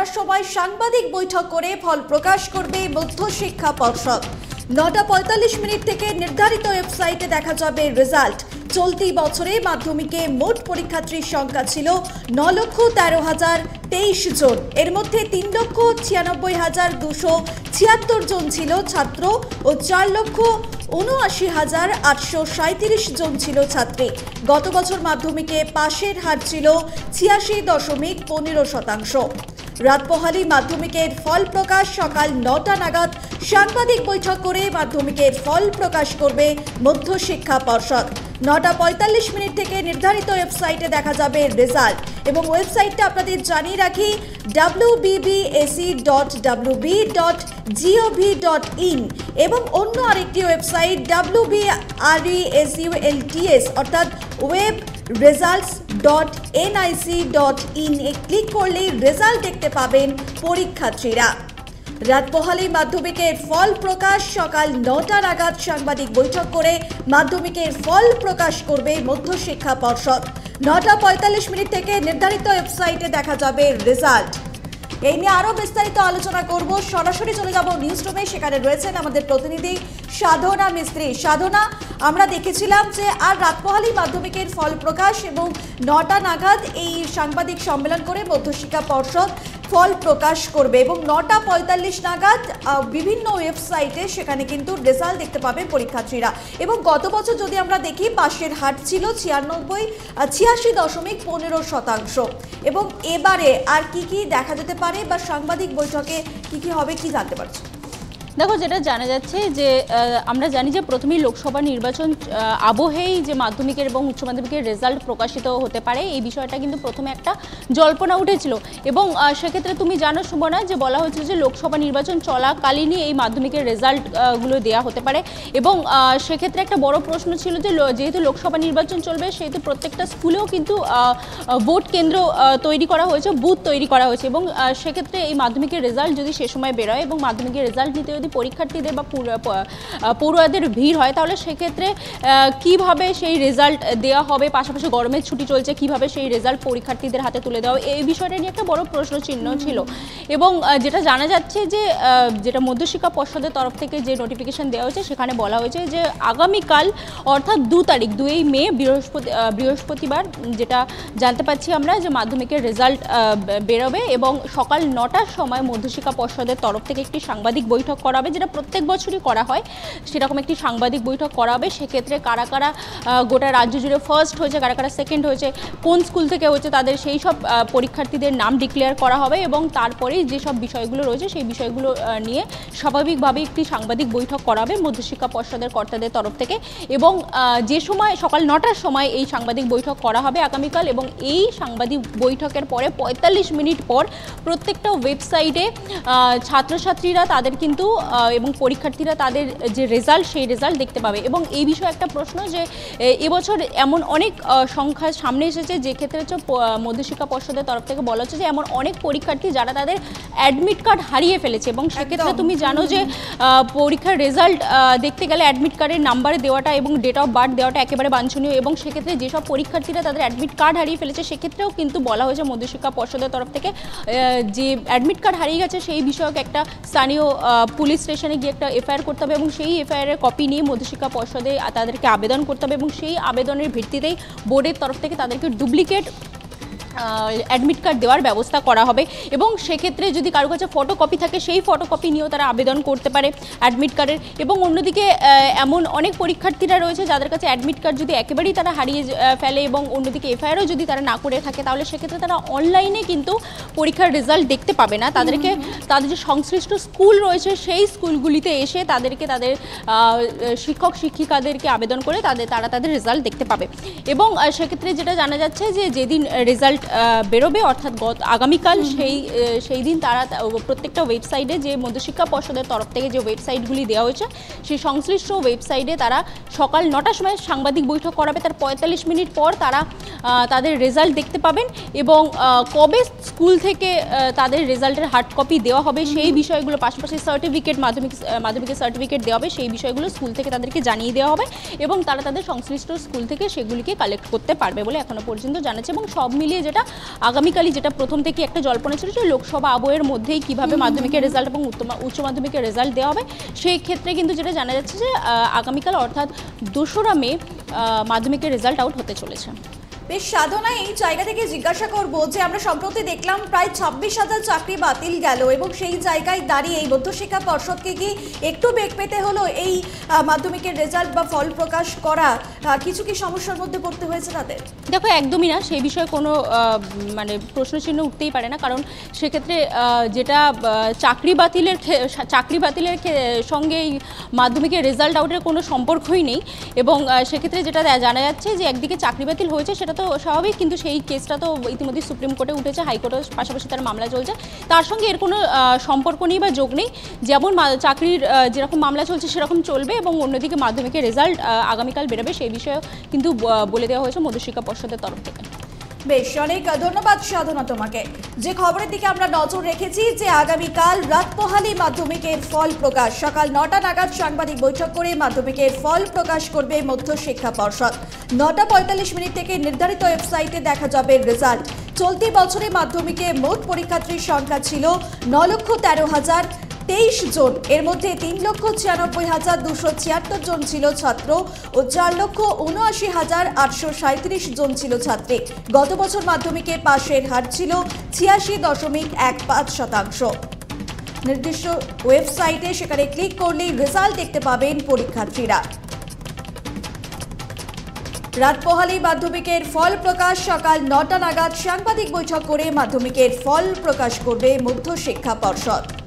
9টার সময় সাংবাদিক বৈঠক করে ফল প্রকাশ করবে মধ্যশিক্ষা পর্ষদ। 9:45 থেকে নির্ধারিত ওয়েবসাইটে দেখা যাবে রেজাল্ট। চলতি বছরে মাধ্যমিকে মোট পরীক্ষার্থীর সংখ্যা ছিল 9,13,023 জন। এর মধ্যে 3,96,276 জন ছিল ছাত্র ও 4,79,837 জন ছিল ছাত্রী। গত বছর মাধ্যমিকে পাশের হার ছিল 86.15%। রাত পোহালি মাধ্যমিকের ফল প্রকাশ সকাল 9টা নাগাদ সাংবাদিক বৈঠক করে মাধ্যমিকের ফল প্রকাশ করবে মধ্যশিক্ষা পর্ষদ। 9:45 থেকে নির্ধারিত ওয়েবসাইটে দেখা যাবে রেজাল্ট এবং ওয়েবসাইটটা আপনাদের জানিয়ে রাখি wbbac.wb.gov.in এবং অন্য আরেকটি ওয়েবসাইট wbresults অর্থাৎ ওয়েব results.nic.in এ ক্লিক করলে রেজাল্ট দেখতে পাবেন পরীক্ষার্থীরা। রাত পোহালি মাধ্যমিকের ফল প্রকাশ সকাল 9টা নাগাদ সাংবাদিক বৈঠক করে মাধ্যমিকের ফল প্রকাশ করবে মধ্যশিক্ষা পর্ষদ। 9:45 থেকে নির্ধারিত ওয়েবসাইটে দেখা যাবে রেজাল্ট। এই নিয়ে আরো বিস্তারিত আলোচনা করব। সরাসরি চলে যাব নিউজ রুমে, সেখানে রয়েছেন আমাদের প্রতিনিধি সাধনা মিস্ত্রি। সাধনা, আমরা দেখেছিলাম যে আর রাত পোহালি মাধ্যমিকের ফল প্রকাশ এবং 9টা নাগাদ এই সাংবাদিক সম্মেলন করে মধ্যশিক্ষা পর্ষদ ফল প্রকাশ করবে এবং 9:45 নাগাদ বিভিন্ন ওয়েবসাইটে সেখানে কিন্তু রেজাল্ট দেখতে পাবে পরীক্ষার্থীরা। এবং গত বছর যদি আমরা দেখি পাশের হার ছিল 86.15% এবং এবারে আর কি দেখা যেতে পারে বা সাংবাদিক বৈঠকে কি হবে কি জানতে পারছি? দেখো, যেটা জানা যাচ্ছে যে আমরা জানি যে প্রথমেই লোকসভা নির্বাচন আবহেই যে মাধ্যমিকের এবং উচ্চ মাধ্যমিকের রেজাল্ট প্রকাশিত হতে পারে এই বিষয়টা কিন্তু প্রথমে একটা জল্পনা উঠেছিল এবং সেক্ষেত্রে তুমি জানো সুমনা যে বলা হয়েছিল যে লোকসভা নির্বাচন চলাকালীনই এই মাধ্যমিকের রেজাল্টগুলো দেওয়া হতে পারে এবং সেক্ষেত্রে একটা বড় প্রশ্ন ছিল যে যেহেতু লোকসভা নির্বাচন চলবে সেহেতু প্রত্যেকটা স্কুলেও কিন্তু ভোট কেন্দ্র তৈরি করা হয়েছে, বুথ তৈরি করা হয়েছে এবং সেক্ষেত্রে এই মাধ্যমিকের রেজাল্ট যদি সে সময় বেরোয় এবং মাধ্যমিকের রেজাল্ট নিতে যদি পরীক্ষার্থীদের বা পড়ুয়াদের ভিড় হয় তাহলে সেক্ষেত্রে কিভাবে সেই রেজাল্ট দেওয়া হবে, পাশাপাশি গরমের ছুটি চলছে, কিভাবে সেই রেজাল্ট পরীক্ষার্থীদের হাতে তুলে দেওয়া এই বিষয়টা নিয়ে একটা বড় প্রশ্ন চিহ্ন ছিল। এবং যেটা জানা যাচ্ছে যে যেটা মধ্যশিক্ষা পর্ষদের তরফ থেকে যে নোটিফিকেশন দেওয়া হয়েছে সেখানে বলা হয়েছে যে আগামীকাল অর্থাৎ 2 তারিখ 2 মে বৃহস্পতিবার যেটা জানতে পাচ্ছি আমরা যে মাধ্যমিকের রেজাল্ট বেরোবে এবং সকাল 9টার সময় মধ্যশিক্ষা পর্ষদের তরফ থেকে একটি সাংবাদিক বৈঠক করা হবে, যেটা প্রত্যেক বছরই করা হয়। সেরকম একটি সাংবাদিক বৈঠক করা হবে। সেক্ষেত্রে কারা কারা গোটা রাজ্য জুড়ে ফার্স্ট হয়েছে, কারা কারা সেকেন্ড হয়েছে, কোন স্কুল থেকে হয়েছে তাদের সেই সব পরীক্ষার্থীদের নাম ডিক্লেয়ার করা হবে এবং তারপরেই যেসব বিষয়গুলো রয়েছে সেই বিষয়গুলো নিয়ে স্বাভাবিকভাবে একটি সাংবাদিক বৈঠক করা হবে মধ্যশিক্ষা পর্ষদের কর্তাদের তরফ থেকে এবং যে সময় সকাল 9টার সময় এই সাংবাদিক বৈঠক করা হবে আগামীকাল এবং এই সাংবাদিক বৈঠকের পরে 45 মিনিট পর প্রত্যেকটা ওয়েবসাইটে ছাত্রছাত্রীরা তাদের কিন্তু এবং পরীক্ষার্থীরা তাদের যে রেজাল্ট সেই রেজাল্ট দেখতে পাবে। এবং এই বিষয়ে একটা প্রশ্ন যে এবছর এমন অনেক সংখ্যা সামনে এসেছে যে ক্ষেত্রে হচ্ছে মধ্যশিক্ষা পর্ষদের তরফ থেকে বলা হচ্ছে যে এমন অনেক পরীক্ষার্থী যারা তাদের অ্যাডমিট কার্ড হারিয়ে ফেলেছে এবং সেক্ষেত্রে তুমি জানো যে পরীক্ষার রেজাল্ট দেখতে গেলে অ্যাডমিট কার্ডের নাম্বারে দেওয়াটা এবং ডেট অফ বার্থ দেওয়াটা একেবারে বাঞ্ছনীয় এবং সেক্ষেত্রে যেসব পরীক্ষার্থীরা তাদের অ্যাডমিট কার্ড হারিয়ে ফেলেছে সেক্ষেত্রেও কিন্তু বলা হয়েছে মধ্যশিক্ষা পর্ষদের তরফ থেকে যে অ্যাডমিট কার্ড হারিয়ে গেছে সেই বিষয়ক একটা স্থানীয় পুলিশ স্টেশনে গিয়ে একটা এফআইআর করতে হবে এবং সেই এফআইআরের কপি নিয়ে মধ্যশিক্ষা পর্ষদে তাদেরকে আবেদন করতে হবে এবং সেই আবেদনের ভিত্তিতেই বোর্ডের তরফ থেকে তাদেরকে ডুপ্লিকেট অ্যাডমিট কার্ড দেওয়ার ব্যবস্থা করা হবে এবং সেক্ষেত্রে যদি কারো কাছে ফটোকপি থাকে সেই ফটোকপি নিয়েও তারা আবেদন করতে পারে অ্যাডমিট কার্ডের। এবং অন্যদিকে এমন অনেক পরীক্ষার্থীরা রয়েছে যাদের কাছে অ্যাডমিট কার্ড যদি একেবারেই তারা হারিয়ে ফেলে এবং অন্যদিকে এফআইআরও যদি তারা না করে থাকে তাহলে সেক্ষেত্রে তারা অনলাইনে কিন্তু পরীক্ষার রেজাল্ট দেখতে পাবে না। তাদেরকে তাদের যে সংশ্লিষ্ট স্কুল রয়েছে সেই স্কুলগুলিতে এসে তাদেরকে তাদের শিক্ষক শিক্ষিকাদেরকে আবেদন করে তারা তাদের রেজাল্ট দেখতে পাবে। এবং সেক্ষেত্রে যেটা জানা যাচ্ছে যে যেদিন রেজাল্ট বেরোবে অর্থাৎ আগামীকাল সেই দিন তারা প্রত্যেকটা ওয়েবসাইটে যে মধ্যশিক্ষা পর্ষদের তরফ থেকে যে ওয়েবসাইটগুলি দেওয়া হয়েছে সেই সংশ্লিষ্ট ওয়েবসাইটে তারা সকাল 9টার সময় সাংবাদিক বৈঠক করাবে, তার 45 মিনিট পর তারা তাদের রেজাল্ট দেখতে পাবেন এবং কবে স্কুল থেকে তাদের রেজাল্টের হার্ড কপি দেওয়া হবে সেই বিষয়গুলো, পাশাপাশি সার্টিফিকেট মাধ্যমিকের সার্টিফিকেট দেওয়া হবে সেই বিষয়গুলো স্কুল থেকে তাদেরকে জানিয়ে দেওয়া হবে এবং তারা তাদের সংশ্লিষ্ট স্কুল থেকে সেগুলিকে কালেক্ট করতে পারবে বলে এখনো পর্যন্ত জানাচ্ছে। এবং সব মিলিয়ে যেটা আগামীকালই, যেটা প্রথম থেকে একটা জল্পনা ছিল যে লোকসভা আবহের মধ্যেই কিভাবে মাধ্যমিকের রেজাল্ট এবং উচ্চ মাধ্যমিকের রেজাল্ট দেওয়া হবে, সেই ক্ষেত্রে কিন্তু যেটা জানা যাচ্ছে যে আগামীকাল অর্থাৎ 2রা মে মাধ্যমিকের রেজাল্ট আউট হতে চলেছে। বেশ, সাধনা, এই জায়গা থেকে জিজ্ঞাসা করবো যে আমরা সম্প্রতি দেখলাম প্রায় 26,000 চাকরি বাতিল গেল, এবং সেই জায়গায় দাঁড়িয়ে এই মধ্যশিক্ষা পর্ষদকে কি একটু বেগ পেতে হলো এই মাধ্যমিকের রেজাল্ট বা ফল প্রকাশ করা? কিছু কি সমস্যার মধ্যে পড়তে হয়েছে তাদের? দেখো, একদমই না, সেই বিষয়ে কোনো মানে প্রশ্নচিহ্ন উঠতেই পারে না, কারণ সেক্ষেত্রে যেটা চাকরি বাতিলের সঙ্গে এই মাধ্যমিকের রেজাল্ট আউটের কোনো সম্পর্কই নেই। এবং সেক্ষেত্রে যেটা জানা যাচ্ছে যে একদিকে চাকরি বাতিল হয়েছে সেটা তো স্বাভাবিক, কিন্তু সেই কেসটা তো ইতিমধ্যে সুপ্রিম কোর্টে উঠেছে, হাইকোর্টের পাশাপাশি তার মামলা চলছে, তার সঙ্গে এর কোনো সম্পর্ক নেই বা যোগ নেই। যেমন চাকরির যেরকম মামলা চলছে সেরকম চলবে, এবং অন্যদিকে মাধ্যমিকের রেজাল্ট আগামীকাল বেরোবে, সেই বিষয়ে কিন্তু বলে দেওয়া হয়েছে মধ্যশিক্ষা পর্ষদের তরফ থেকে। বেশ, অনেক ধন্যবাদ সাধনা তোমাকে। যে খবরের দিকে আমরা নজর রেখেছি যে আগামীকাল রাত পোহালি মাধ্যমিকের ফল প্রকাশ, সকাল 9টা নাগাদ সাংবাদিক বৈঠক করে মাধ্যমিকের ফল প্রকাশ করবে মধ্যশিক্ষা পর্ষদ। 9:45 থেকে নির্ধারিত ওয়েবসাইটে দেখা যাবে রেজাল্ট। চলতি বছরে মাধ্যমিকে মোট পরীক্ষার্থীর সংখ্যা ছিল 9,13,023 জন। এর মধ্যে 3,96,276 জন ছিল ছাত্র ও 4,79,837 জন ছিল ছাত্রী। গত বছর মাধ্যমিকে পাশের হার ছিল 86.15%। নির্দিষ্ট ওয়েবসাইটে সেখানে ক্লিক করলেই রেজাল্ট দেখতে পাবেন পরীক্ষার্থীরা। রাত পোহালি মাধ্যমিকের ফল প্রকাশ, সকাল 9টা নাগাদ সাংবাদিক বৈঠক করে মাধ্যমিকের ফল প্রকাশ করবে মধ্যশিক্ষা পর্ষদ।